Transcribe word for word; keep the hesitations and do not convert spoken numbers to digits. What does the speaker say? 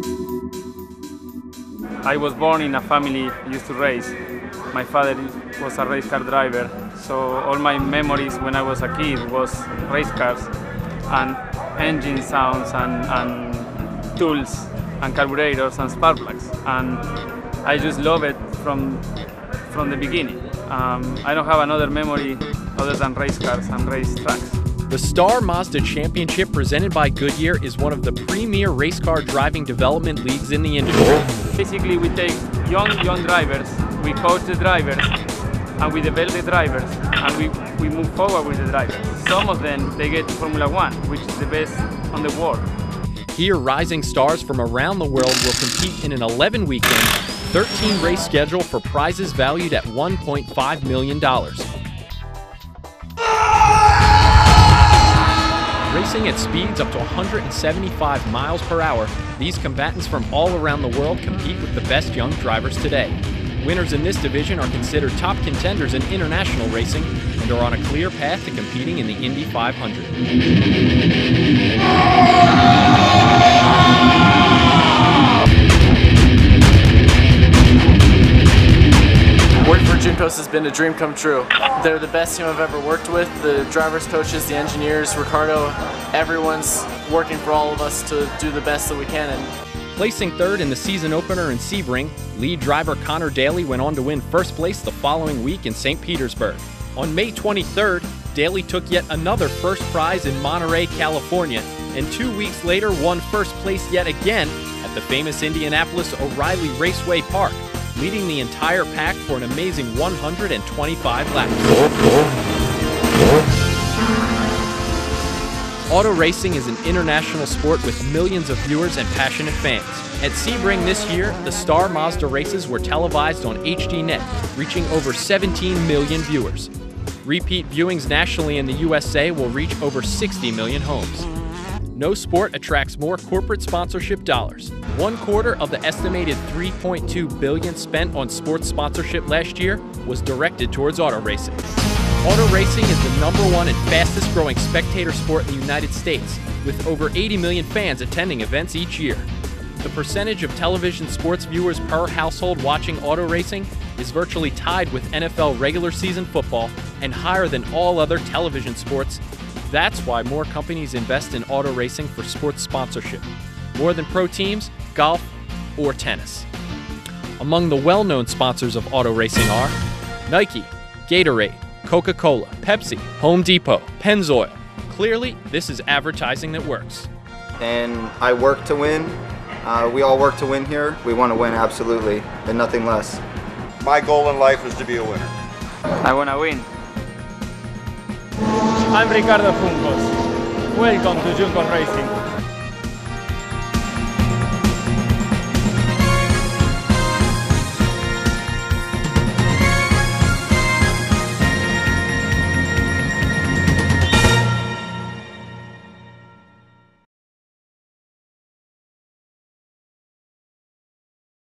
I was born in a family who used to race. My father was a race car driver, so all my memories when I was a kid was race cars and engine sounds and, and tools and carburetors and spark plugs. And I just love it from, from the beginning. Um, I don't have another memory other than race cars and race tracks. The Star Mazda Championship presented by Goodyear is one of the premier race car driving development leagues in the industry. Basically, we take young, young drivers, we coach the drivers, and we develop the drivers, and we, we move forward with the drivers. Some of them, they get to Formula One, which is the best on the world. Here, rising stars from around the world will compete in an eleven weekend, thirteen race schedule for prizes valued at one point five million dollars. Racing at speeds up to one hundred seventy-five miles per hour, these combatants from all around the world compete with the best young drivers today. Winners in this division are considered top contenders in international racing and are on a clear path to competing in the Indy five hundred. Working for Juncos has been a dream come true. They're the best team I've ever worked with. The drivers, coaches, the engineers, Ricardo, everyone's working for all of us to do the best that we can. And placing third in the season opener in Sebring, lead driver Connor Daly went on to win first place the following week in Saint Petersburg. On May twenty-third, Daly took yet another first prize in Monterey, California, and two weeks later won first place yet again at the famous Indianapolis O'Reilly Raceway Park, leading the entire pack for an amazing one hundred twenty-five laps. Auto racing is an international sport with millions of viewers and passionate fans. At Sebring this year, the Star Mazda races were televised on H D net, reaching over seventeen million viewers. Repeat viewings nationally in the U S A will reach over sixty million homes. No sport attracts more corporate sponsorship dollars. One quarter of the estimated three point two billion dollars spent on sports sponsorship last year was directed towards auto racing. Auto racing is the number one and fastest growing spectator sport in the United States, with over eighty million fans attending events each year. The percentage of television sports viewers per household watching auto racing is virtually tied with N F L regular season football and higher than all other television sports. That's why more companies invest in auto racing for sports sponsorship, more than pro teams, golf, or tennis. Among the well-known sponsors of auto racing are Nike, Gatorade, Coca-Cola, Pepsi, Home Depot, Pennzoil. Clearly, this is advertising that works. And I work to win. Uh, we all work to win here. We want to win, absolutely, and nothing less. My goal in life is to be a winner. I want to win. I'm Ricardo Juncos. Welcome to Juncos Racing.